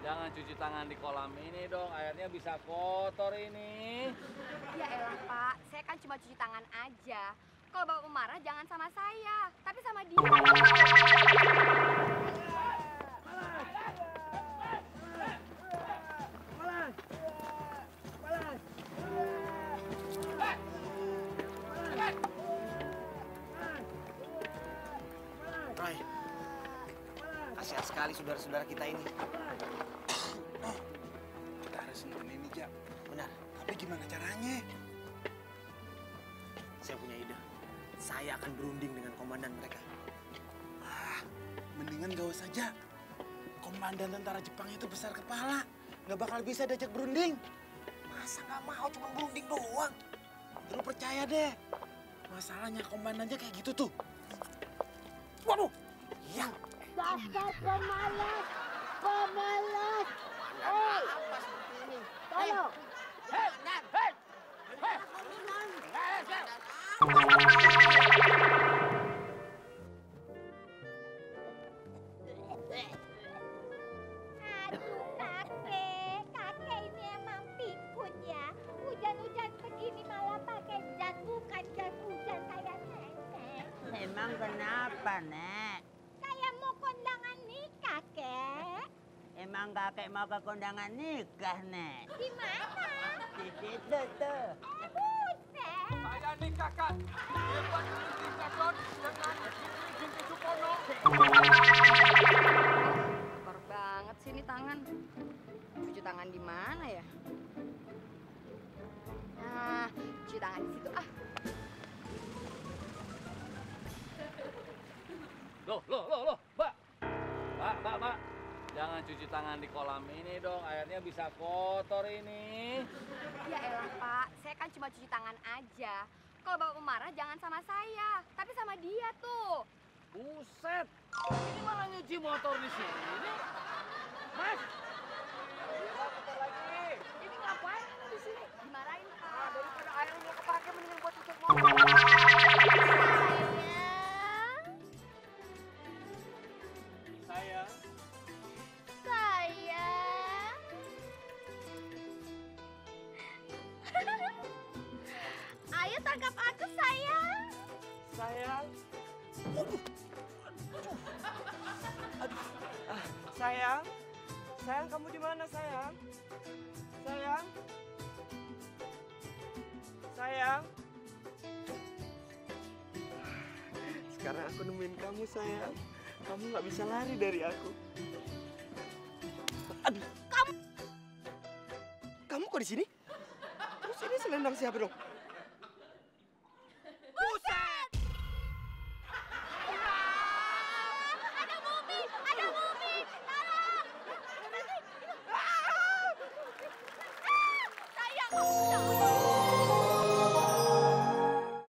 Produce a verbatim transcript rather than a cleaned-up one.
Jangan cuci tangan di kolam ini dong, airnya bisa kotor ini. Ya elah Pak, saya kan cuma cuci tangan aja. Kalau Bapak marah jangan sama saya, tapi sama dia. Roy, kasihan sekali saudara-saudara kita ini. Kita harus nemuin ini, Jak. Benar, Tapi gimana caranya? saya punya ide. Saya akan berunding dengan komandan mereka. Ah, mendingan gak usah, Jak. Komandan tentara Jepang itu besar kepala. Nggak bakal bisa diajak berunding. Masa nggak mau cuma berunding doang? Lu percaya deh. Masalahnya komandannya kayak gitu tuh. Waduh. Iya. Dasar pemalas, pemalas. Hei, Apa seperti ini? tolong. Aduh kakek, kakek ini emang pikun ya. Hujan-hujan begini malah pakai jas, bukan jas hujan kayak nenek. Emang kenapa, Nek? Saya mau kondangan nikah, kek. Emang kakek mau ke kondangan nikah, Nek? Di mana? Di situ tuh. Eh, buset. Saya nikahkan Hebat Binti Gadot dengan Fitri Binti Supono. Kotor banget sih ini tangan. Cuci tangan di mana ya? Nah, cuci tangan di situ ah. Loh, loh, loh, loh, Mbak. Mbak, Mbak, Mbak. Jangan cuci tangan di kolam ini dong, airnya bisa kotor ini. Ya elah Pak, saya kan cuma cuci tangan aja. Kalau Bapak marah jangan sama saya, tapi sama dia tuh. Buset, ini malah nyuci motor di sini. Mas, motor lagi. Ini ngapain kamu di sini? Dimarahin Pak. Ah, daripada airnya kepake mendingan buat tutup motor. Sayang. Sayang. Ayo tangkap aku, sayang. Sayang. Ah, sayang. Sayang, kamu di mana, sayang? Sayang. Sayang. Sekarang aku nemuin kamu, sayang. Kamu nggak bisa lari dari aku. Aduh. Kamu. Kamu kok di sini? Terus ini selendang siapa dong?